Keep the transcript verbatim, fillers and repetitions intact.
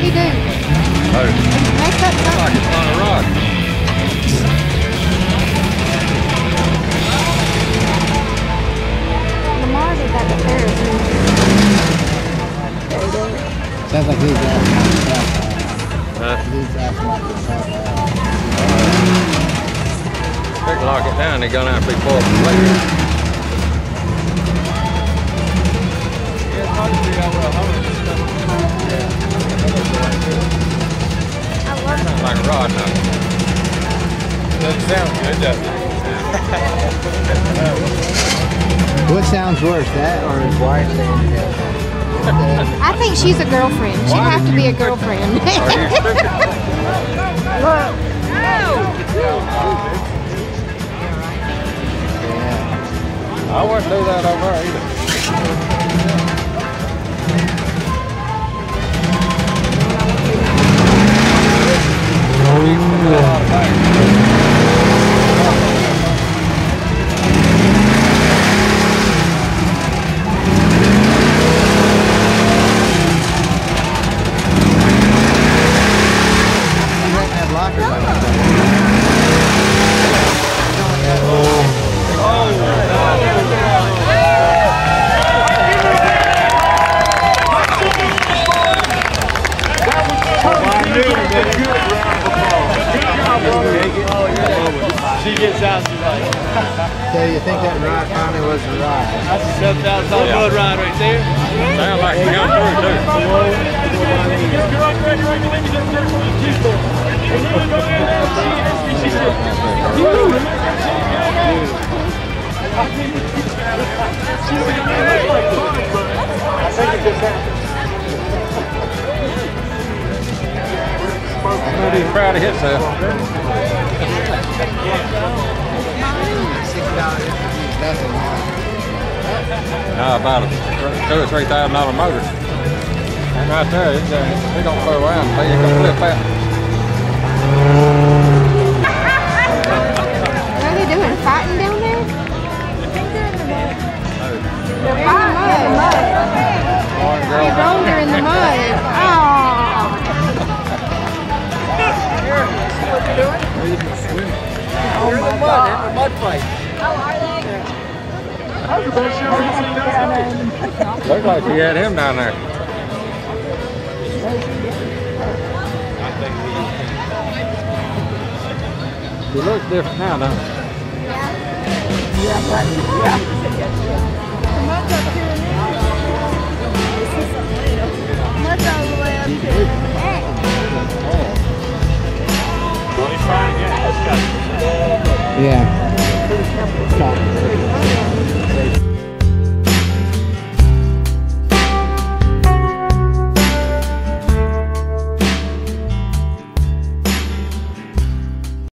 you do? Oh. Make up something. Like it's on a rod. Lamar did that to Paris. Sounds like he's asking about himself. Huh? He's asking about himself. Pick lock it down, they're gonna have to be pulled from later. Yeah, it's hard to figure out where a hose is coming from. I love it. Sounds like a rod now. Doesn't sound good, does it? What sounds worse, that or his wife saying that? I think she's a girlfriend. She'd have to be a girlfriend. Are you stupid? Look. I wouldn't do that over there either. She gets out to like. So you think that ride finally was the ride? That's a seven thousand dollar mud ride right there. Sounds like it's going through too. I think it just happened. I'm not even proud of himself. No, about a two or three thousand dollar motor. And right there, it's, uh, they're gonna go around until you can flip that. What are they doing? Fighting down there? They're fighting in the mud. They rolled her in the mud. Oh. Oh my God. A mud fight. Looks like she had him down there. He looks different now, doesn't he? Yeah, buddy. Yeah. The mud's up here now. Mud's all the way up here. Yeah.